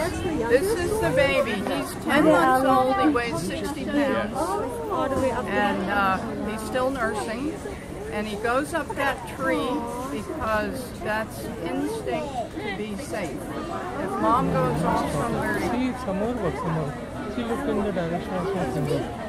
This is the baby. He's 10 months old. He weighs 60 pounds. And he's still nursing. And he goes up that tree because that's instinct to be safe. If mom goes off somewhere... See, some more. She looked in the direction of my finger.